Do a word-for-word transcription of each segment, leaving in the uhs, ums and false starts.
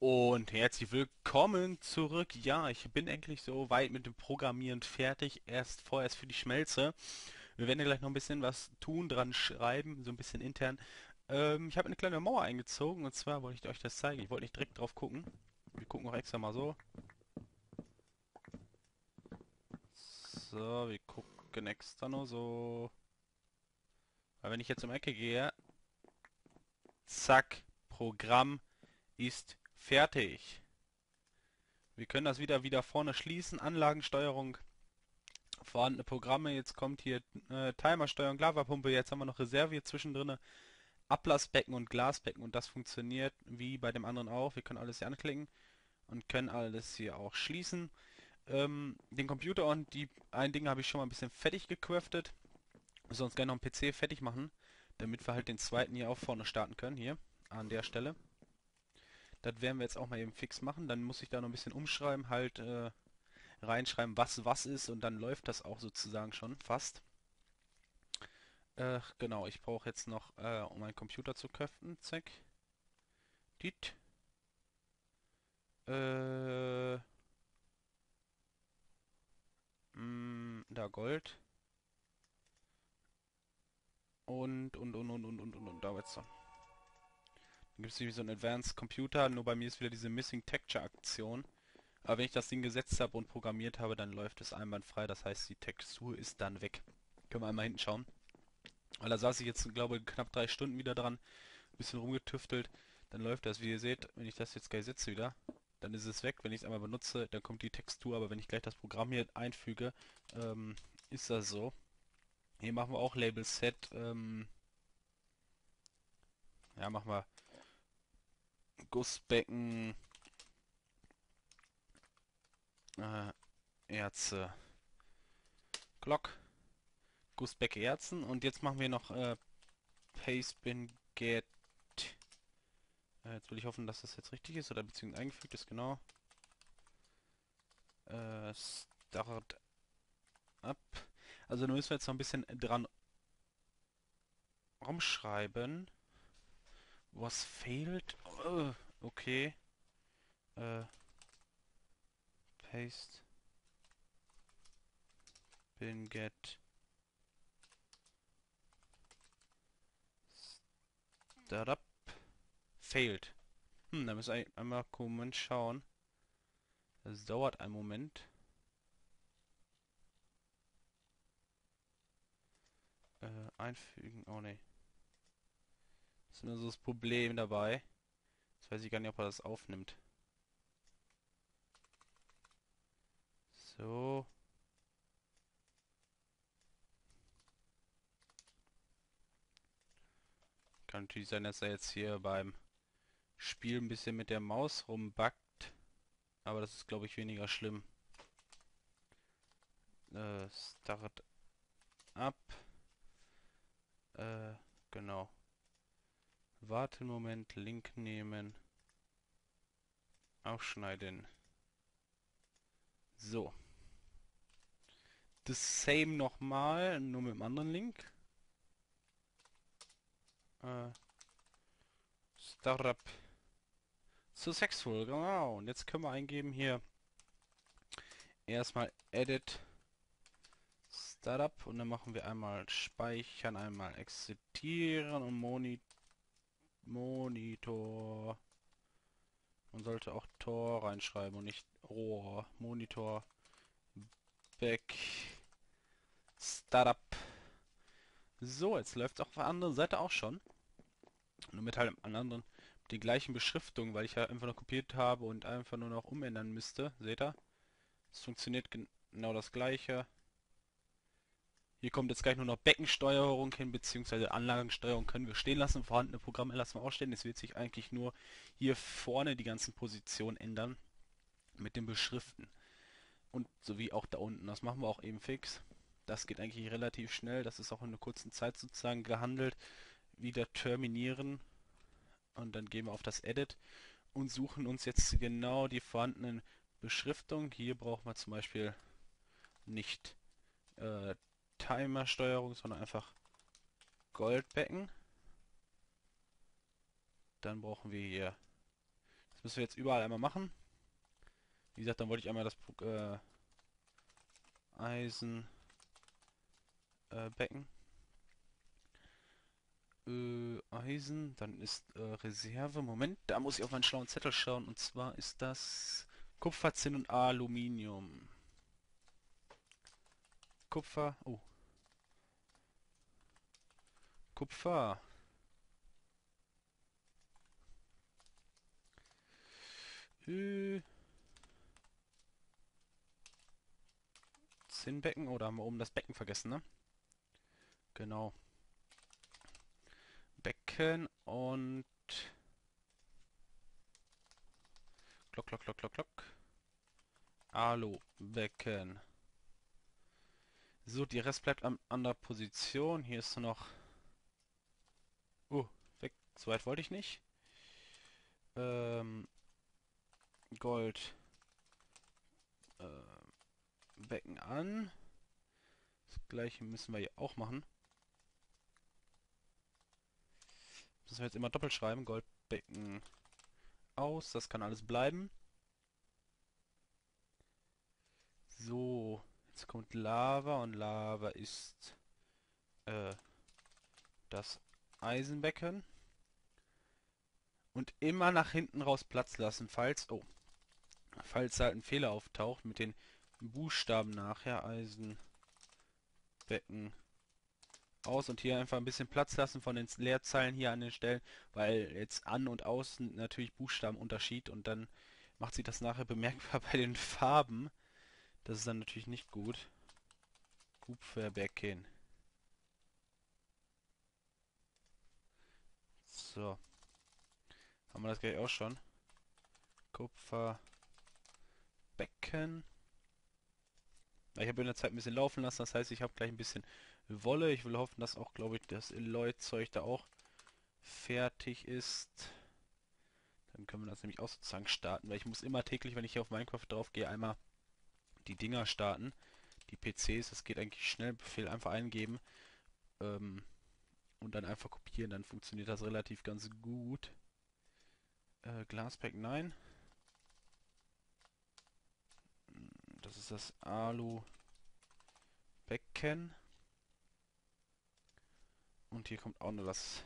Und herzlich willkommen zurück. Ja, ich bin endlich so weit mit dem Programmieren fertig. Erst vorerst für die Schmelze. Wir werden ja gleich noch ein bisschen was tun, dran schreiben, so ein bisschen intern. Ähm, ich habe eine kleine Mauer eingezogen und zwar wollte ich euch das zeigen. Ich wollte nicht direkt drauf gucken. Wir gucken auch extra mal so. So, wir gucken extra nur so. Weil wenn ich jetzt um die Ecke gehe, zack, Programm ist fertig. Wir können das wieder wieder vorne schließen. Anlagensteuerung, vorhandene Programme. Jetzt kommt hier äh, Timersteuerung, Lavapumpe. Jetzt haben wir noch Reserve hier zwischendrin. Ablassbecken und Glasbecken. Und das funktioniert wie bei dem anderen auch. Wir können alles hier anklicken und können alles hier auch schließen. Ähm, den Computer und die ein Ding habe ich schon mal ein bisschen fertig gecraftet. Wir sollen uns gerne noch einen P C fertig machen, damit wir halt den zweiten hier auch vorne starten können. Hier an der Stelle. Das werden wir jetzt auch mal eben fix machen. Dann muss ich da noch ein bisschen umschreiben, halt äh, reinschreiben, was was ist und dann läuft das auch sozusagen schon fast. Äh, genau, ich brauche jetzt noch, äh, um meinen Computer zu köpfen. Zack. Dit. Äh, mh, da Gold. Und, und, und, und, und, und, und, und, da jetzt so. Dann gibt es nämlich so einen Advanced Computer, nur bei mir ist wieder diese Missing Texture Aktion. Aber wenn ich das Ding gesetzt habe und programmiert habe, dann läuft es einwandfrei. Das heißt, die Textur ist dann weg. Können wir einmal hinten schauen. Weil da saß ich jetzt, glaube ich, knapp drei Stunden wieder dran. Bisschen rumgetüftelt. Dann läuft das, wie ihr seht, wenn ich das jetzt gleich setze wieder, dann ist es weg. Wenn ich es einmal benutze, dann kommt die Textur, aber wenn ich gleich das Programm hier einfüge, ähm, ist das so. Hier machen wir auch Label Set. Ähm, ja, machen wir Gussbecken, äh, Erze, Glock, Gussbecke Erzen und jetzt machen wir noch äh, Pastebin Get. Äh, jetzt will ich hoffen, dass das jetzt richtig ist oder beziehungsweise eingefügt ist, genau. Äh, Start up. Also da müssen wir jetzt noch ein bisschen dran rumschreiben. Was fehlt? Oh, okay. Äh, Paste. Bin get. Startup. Failed. Hm, da müssen wir einmal Moment schauen. Das dauert einen Moment. Äh, einfügen. Oh ne. Das ist immer so das Problem dabei. Jetzt weiß ich gar nicht, ob er das aufnimmt. So. Kann natürlich sein, dass er jetzt hier beim Spiel ein bisschen mit der Maus rumbackt. Aber das ist, glaube ich, weniger schlimm. Äh, Start up. Äh, genau. Warten Moment, Link nehmen, aufschneiden. So. Das same nochmal, nur mit dem anderen Link. Äh, Startup Successful, genau. Und jetzt können wir eingeben hier erstmal Edit Startup und dann machen wir einmal Speichern, einmal Exitieren und Moni Monitor. Man sollte auch Tor reinschreiben und nicht Rohr. Monitor Back Startup. So, jetzt läuft es auf der anderen Seite auch schon. Nur mit halt einem anderen, mit den gleichen Beschriftungen, weil ich ja einfach nur kopiert habe und einfach nur noch umändern müsste. Seht ihr? Es funktioniert genau das gleiche. Hier kommt jetzt gleich nur noch Beckensteuerung hin, beziehungsweise Anlagensteuerung können wir stehen lassen. Vorhandene Programme lassen wir auch stehen. Es wird sich eigentlich nur hier vorne die ganzen Positionen ändern mit den Beschriften. Und sowie auch da unten. Das machen wir auch eben fix. Das geht eigentlich relativ schnell. Das ist auch in einer kurzen Zeit sozusagen gehandelt. Wieder terminieren. Und dann gehen wir auf das Edit und suchen uns jetzt genau die vorhandenen Beschriftungen. Hier brauchen wir zum Beispiel nicht äh, Timer-Steuerung, sondern einfach Goldbecken. Dann brauchen wir hier Das müssen wir jetzt überall einmal machen. Wie gesagt, dann wollte ich einmal das äh, Eisenbecken. Äh, Becken. Äh, Eisen, dann ist äh, Reserve. Moment, da muss ich auf meinen schlauen Zettel schauen. Und zwar ist das Kupfer, Zinn und Aluminium. Kupfer, oh, Kupfer. Äh, Zinnbecken, oder haben wir oben das Becken vergessen, ne? Genau. Becken und Glock, Glock, Glock, Glock, Glock. Alu-Becken. So, die Rest bleibt an, an der Position. Hier ist noch... Oh, weg. So weit wollte ich nicht. Ähm, Gold. Äh, Becken an. Das gleiche müssen wir hier auch machen. Müssen wir jetzt immer doppelt schreiben. Goldbecken aus. Das kann alles bleiben. So, jetzt kommt Lava und Lava ist äh, das Eisenbecken. Und immer nach hinten raus Platz lassen, falls, oh, falls halt ein Fehler auftaucht mit den Buchstaben nachher. Eisenbecken aus und hier einfach ein bisschen Platz lassen von den Leerzeilen hier an den Stellen, weil jetzt an und außen natürlich Buchstabenunterschied und dann macht sich das nachher bemerkbar bei den Farben. Das ist dann natürlich nicht gut. Kupferbecken. So. Haben wir das gleich auch schon. Kupferbecken. Ich habe in der Zeit ein bisschen laufen lassen, das heißt, ich habe gleich ein bisschen Wolle. Ich will hoffen, dass auch, glaube ich, das Eloy-Zeug da auch fertig ist. Dann können wir das nämlich auch sozusagen starten, weil ich muss immer täglich, wenn ich hier auf Minecraft drauf gehe, einmal die Dinger starten. Die P Cs, das geht eigentlich schnell. Befehl einfach eingeben ähm, und dann einfach kopieren. Dann funktioniert das relativ ganz gut. Äh, Glaspack, nein. Das ist das Alu-Becken. Und hier kommt auch noch das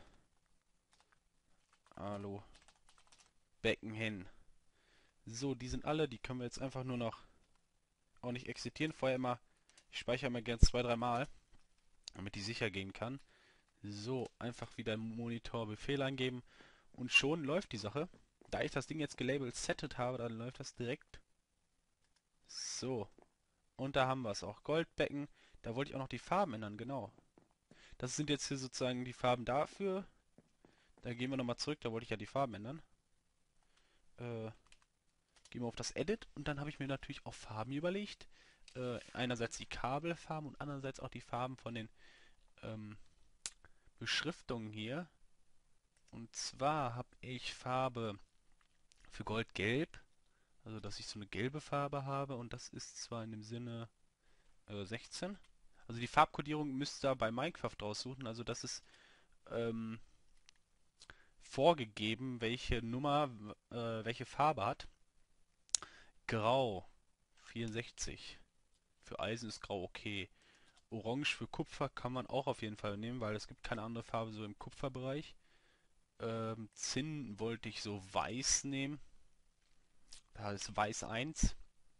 Alu-Becken hin. So, die sind alle. Die können wir jetzt einfach nur noch auch nicht exitieren. Vorher immer, ich speichere immer gern zwei, drei Mal, damit die sicher gehen kann. So, einfach wieder im Monitor Befehl eingeben und schon läuft die Sache. Da ich das Ding jetzt gelabelt settet habe, dann läuft das direkt. So, und da haben wir es auch. Goldbecken, da wollte ich auch noch die Farben ändern, genau. Das sind jetzt hier sozusagen die Farben dafür. Da gehen wir nochmal zurück, da wollte ich ja die Farben ändern. Äh, gehen wir auf das Edit und dann habe ich mir natürlich auch Farben überlegt. Äh, einerseits die Kabelfarben und andererseits auch die Farben von den ähm, Beschriftungen hier. Und zwar habe ich Farbe für Gold gelb, also dass ich so eine gelbe Farbe habe und das ist zwar in dem Sinne äh, sechzehn. Also die Farbkodierung müsst ihr bei Minecraft raussuchen, also das ist ähm, vorgegeben, welche Nummer äh, welche Farbe hat. Grau vierundsechzig. Für Eisen ist Grau okay. Orange für Kupfer kann man auch auf jeden Fall nehmen, weil es gibt keine andere Farbe so im Kupferbereich. Ähm, Zinn wollte ich so weiß nehmen. Da ist weiß eins.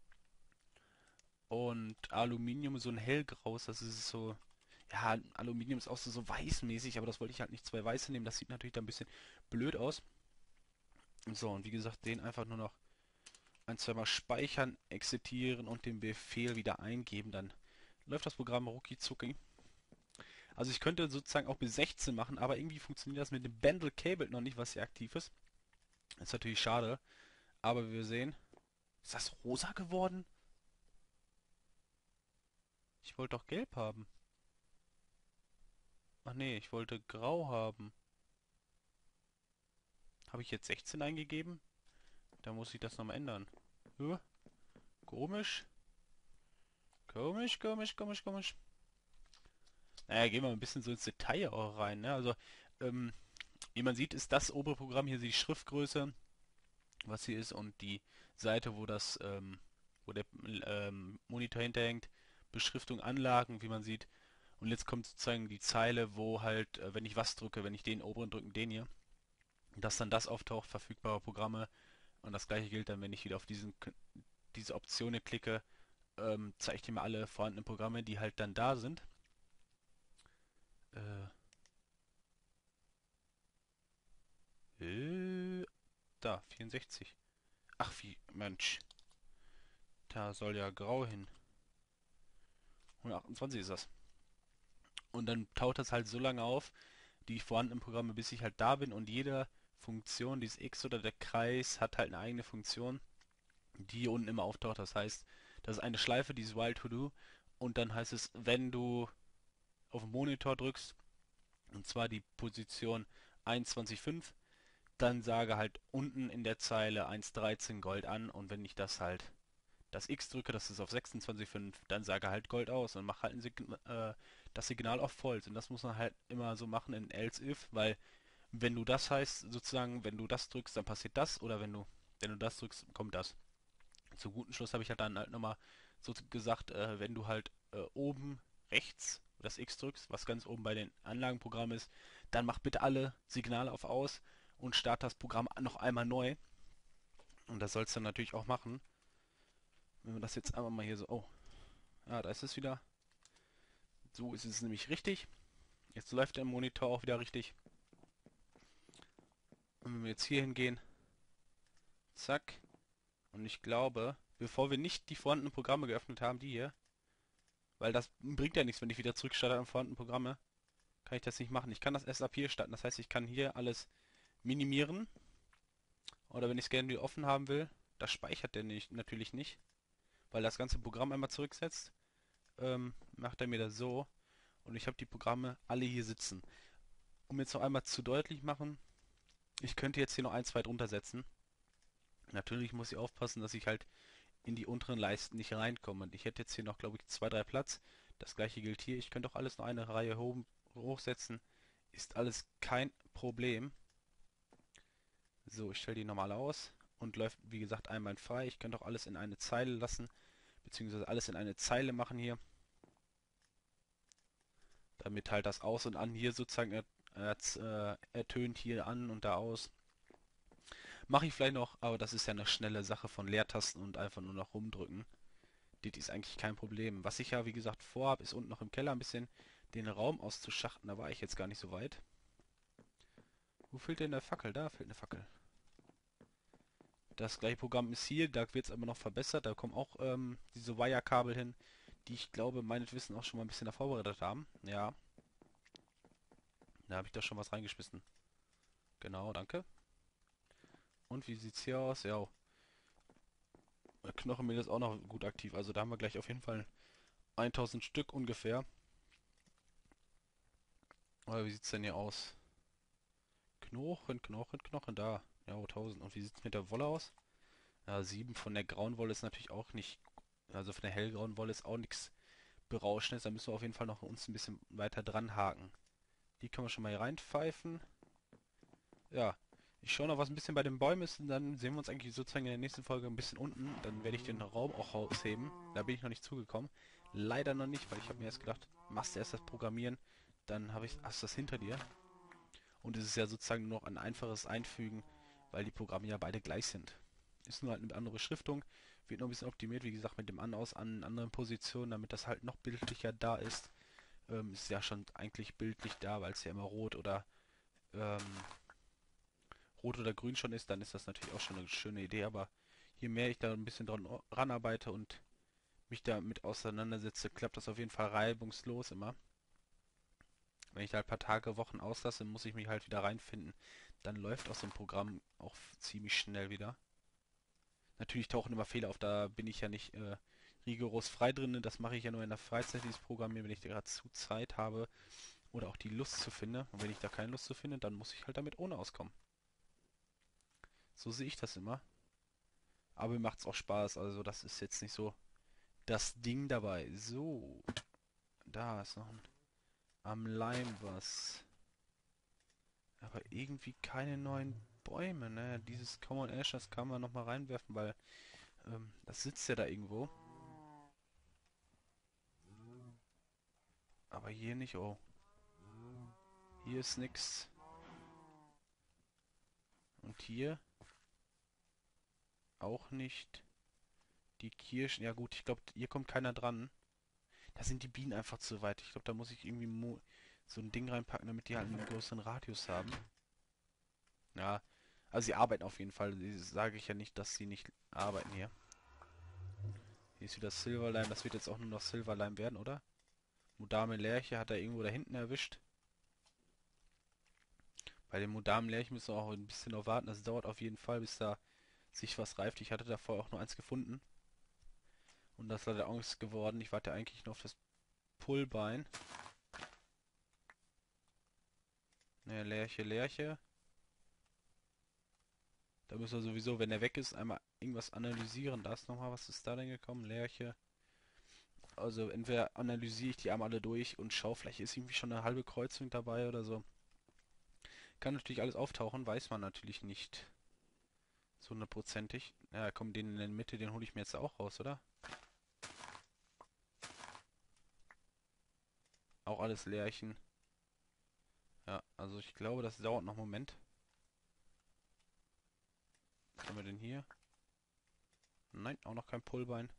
Und Aluminium so ein hellgraues, das ist so... Ja, Aluminium ist auch so, so weißmäßig, aber das wollte ich halt nicht zwei weiße nehmen. Das sieht natürlich dann ein bisschen blöd aus. So, und wie gesagt, den einfach nur noch ein, zweimal speichern, exitieren und den Befehl wieder eingeben. Dann läuft das Programm rucki zucki. Also ich könnte sozusagen auch bis sechzehn machen, aber irgendwie funktioniert das mit dem Bundle Cable noch nicht, was hier aktiv ist. Ist natürlich schade, aber wie wir sehen... Ist das rosa geworden? Ich wollte doch gelb haben. Ach nee, ich wollte grau haben. Habe ich jetzt sechzehn eingegeben? Da muss ich das nochmal ändern. Huh? Komisch. Komisch, komisch, komisch, komisch. Naja, gehen wir ein bisschen so ins Detail auch rein, ne? Also, ähm, wie man sieht, ist das obere Programm hier die Schriftgröße was hier ist, und die Seite, wo das, ähm, wo der ähm, Monitor hinterhängt, Beschriftung, Anlagen, wie man sieht. Und jetzt kommt sozusagen die Zeile, wo halt, äh, wenn ich was drücke, wenn ich den oberen drücke, den hier, dass dann das auftaucht, verfügbare Programme. Und das gleiche gilt dann, wenn ich wieder auf diesen, diese Option hier klicke, ähm, zeigt ihr mir alle vorhandenen Programme, die halt dann da sind. Äh, äh, Da, vierundsechzig. Ach, wie, Mensch. Da soll ja grau hin. hundertachtundzwanzig ist das. Und dann taucht das halt so lange auf, die vorhandenen Programme, bis ich halt da bin, und jede Funktion, dieses X oder der Kreis, hat halt eine eigene Funktion, die hier unten immer auftaucht. Das heißt, das ist eine Schleife, dieses While to Do, und dann heißt es, wenn du auf den Monitor drückst, und zwar die Position einundzwanzig Komma fünf, dann sage halt unten in der Zeile eins Komma dreizehn Gold an, und wenn ich das halt das X drücke, das ist auf sechsundzwanzig Komma fünf, dann sage halt Gold aus und mach halt ein Sign äh, das Signal auf False. Und das muss man halt immer so machen in else if, weil wenn du das heißt, sozusagen, wenn du das drückst, dann passiert das, oder wenn du, wenn du das drückst, kommt das. Zum guten Schluss habe ich halt dann halt nochmal so gesagt, äh, wenn du halt äh, oben rechts das X drückst, was ganz oben bei den Anlagenprogrammen ist, dann mach bitte alle Signale auf aus und start das Programm noch einmal neu. Und das sollst du dann natürlich auch machen. Wenn wir das jetzt einfach mal hier so, oh, ja, da ist es wieder. So ist es nämlich richtig. Jetzt läuft der Monitor auch wieder richtig. Und wenn wir jetzt hier hingehen, zack. Und ich glaube, bevor wir nicht die vorhandenen Programme geöffnet haben, die hier, weil das bringt ja nichts, wenn ich wieder zurückstarte an vorhandenen Programme, kann ich das nicht machen. Ich kann das erst ab hier starten. Das heißt, ich kann hier alles minimieren. Oder wenn ich es gerne wieder offen haben will, das speichert der nicht, natürlich nicht, weil das ganze Programm einmal zurücksetzt, ähm, macht er mir das so. Und ich habe die Programme alle hier sitzen. Um jetzt noch einmal zu deutlich machen, ich könnte jetzt hier noch ein, zwei drunter setzen. Natürlich muss ich aufpassen, dass ich halt in die unteren Leisten nicht reinkomme. Und ich hätte jetzt hier noch, glaube ich, zwei, drei Platz. Das gleiche gilt hier. Ich könnte auch alles noch eine Reihe hoch, hochsetzen. Ist alles kein Problem. So, ich stelle die normal aus und läuft, wie gesagt, einwandfrei. Ich könnte auch alles in eine Zeile lassen, beziehungsweise alles in eine Zeile machen hier. Damit halt das Aus und An hier sozusagen er, er, äh, ertönt hier an und da aus. Mache ich vielleicht noch, aber das ist ja eine schnelle Sache von Leertasten und einfach nur noch rumdrücken. Das ist eigentlich kein Problem. Was ich ja, wie gesagt, vorhabe, ist unten noch im Keller ein bisschen den Raum auszuschachten. Da war ich jetzt gar nicht so weit. Wo fehlt denn der Fackel? Da fehlt eine Fackel. Das gleiche Programm ist hier, da wird es aber noch verbessert. Da kommen auch ähm, diese Wire-Kabel hin, die ich glaube, meines Wissens auch schon mal ein bisschen da vorbereitet haben. Ja, da habe ich da schon was reingeschmissen. Genau, danke. Und wie sieht's hier aus? Ja, der Knochenmehl ist auch noch gut aktiv. Also da haben wir gleich auf jeden Fall tausend Stück ungefähr. Oder wie sieht's denn hier aus? Knochen, Knochen, Knochen, da. Ja, tausend. Und wie sieht's mit der Wolle aus? Ja, sieben von der grauen Wolle ist natürlich auch nicht, also von der hellgrauen Wolle ist auch nichts Berauschendes. Da müssen wir auf jeden Fall noch uns ein bisschen weiter dran haken. Die können wir schon mal hier reinpfeifen. Ja, ich schaue noch, was ein bisschen bei den Bäumen ist, und dann sehen wir uns eigentlich sozusagen in der nächsten Folge ein bisschen unten. Dann werde ich den Raum auch rausheben. Da bin ich noch nicht zugekommen. Leider noch nicht, weil ich habe mir erst gedacht, machst du erst das Programmieren, dann habe ich, hast du das hinter dir. Und es ist ja sozusagen nur noch ein einfaches Einfügen, weil die Programme ja beide gleich sind. Ist nur halt eine andere Beschriftung, wird noch ein bisschen optimiert, wie gesagt, mit dem An aus an anderen Positionen, damit das halt noch bildlicher da ist. Ähm, ist ja schon eigentlich bildlich da, weil es ja immer rot oder ähm, rot oder grün schon ist, dann ist das natürlich auch schon eine schöne Idee, aber je mehr ich da ein bisschen dran ranarbeite und mich damit auseinandersetze, klappt das auf jeden Fall reibungslos immer. Wenn ich da ein paar Tage, Wochen auslasse, muss ich mich halt wieder reinfinden. Dann läuft auch so ein Programm auch ziemlich schnell wieder. Natürlich tauchen immer Fehler auf, da bin ich ja nicht äh, rigoros frei drin. Das mache ich ja nur in der Freizeit, dieses Programmieren, wenn ich gerade zu Zeit habe oder auch die Lust zu finde. Und wenn ich da keine Lust zu finde, dann muss ich halt damit ohne auskommen. So sehe ich das immer. Aber mir macht es auch Spaß, also das ist jetzt nicht so das Ding dabei. So, da ist noch ein, am Leim was. Aber irgendwie keine neuen Bäume, ne? Dieses Common Ash, das kann man nochmal reinwerfen, weil ähm, das sitzt ja da irgendwo. Aber hier nicht, oh. Hier ist nix. Und hier auch nicht. Die Kirschen, ja gut, ich glaube, hier kommt keiner dran. Da sind die Bienen einfach zu weit. Ich glaube, da muss ich irgendwie mo so ein Ding reinpacken, damit die halt einen größeren Radius haben. Ja, also sie arbeiten auf jeden Fall. Sage ich ja nicht, dass sie nicht arbeiten hier. Hier ist wieder Silverlime. Das wird jetzt auch nur noch Silverlime werden, oder? Mudame Lerche hat er irgendwo da hinten erwischt. Bei dem Mudame Lerche müssen wir auch ein bisschen noch warten. Das dauert auf jeden Fall, bis da sich was reift. Ich hatte da vorher auch nur eins gefunden. Und das war der Angst geworden. Ich warte eigentlich nur auf das Pullbein. Ne, Lerche, Lerche. Da müssen wir sowieso, wenn er weg ist, einmal irgendwas analysieren. Da ist nochmal, was ist da denn gekommen? Lerche. Also entweder analysiere ich die einmal alle durch und schaue, vielleicht ist irgendwie schon eine halbe Kreuzung dabei oder so. Kann natürlich alles auftauchen, weiß man natürlich nicht. So hundertprozentig. Ja, komm, den in der Mitte, den hole ich mir jetzt auch raus, oder? Auch alles Lärchen. Ja, also ich glaube, das dauert noch einen Moment. Was haben wir denn hier? Nein, auch noch kein Pullbein.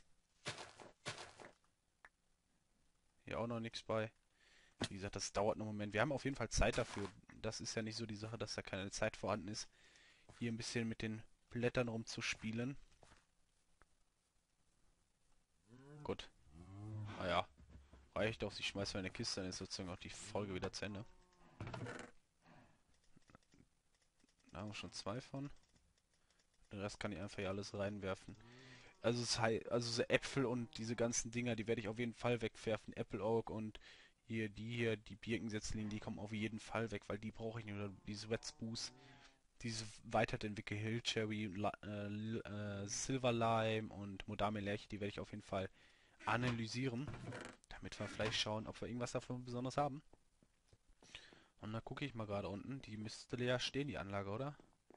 Hier auch noch nichts bei. Wie gesagt, das dauert noch einen Moment. Wir haben auf jeden Fall Zeit dafür. Das ist ja nicht so die Sache, dass da keine Zeit vorhanden ist, hier ein bisschen mit den Blättern rumzuspielen. Gut. Naja, reicht doch. Ich schmeiße meine Kiste, dann ist sozusagen auch die Folge wieder zu Ende. Da haben wir schon zwei von. Den Rest kann ich einfach hier alles reinwerfen. Also, es hei- also so Äpfel und diese ganzen Dinger, die werde ich auf jeden Fall wegwerfen. Apple Oak und hier, die hier, die Birkensetzlinien, die kommen auf jeden Fall weg, weil die brauche ich nicht. Oder diese Wet Spruce, diese weiterentwickelte Hill Cherry, La äh, L- äh, Silver Lime und Modame Lerche, die werde ich auf jeden Fall analysieren, damit wir vielleicht schauen, ob wir irgendwas davon besonders haben. Und dann gucke ich mal gerade unten, die müsste leer stehen, die Anlage, oder?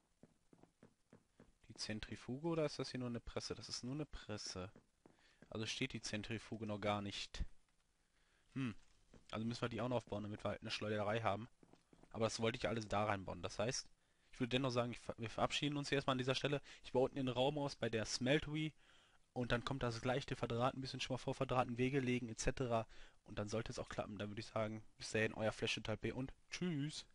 Die Zentrifuge oder ist das hier nur eine Presse? Das ist nur eine Presse. Also steht die Zentrifuge noch gar nicht. Hm, also müssen wir die auch noch aufbauen, damit wir halt eine Schleuderei haben. Aber das wollte ich alles da reinbauen. Das heißt, ich würde dennoch sagen, ich, wir verabschieden uns hier erstmal an dieser Stelle. Ich baue unten den Raum aus bei der Smeltery und dann kommt das gleiche Verdrahten, ein bisschen schon mal vor Verdrahten, Wege legen et cetera. Und dann sollte es auch klappen. Dann würde ich sagen, bis dahin, euer Flash P und tschüss.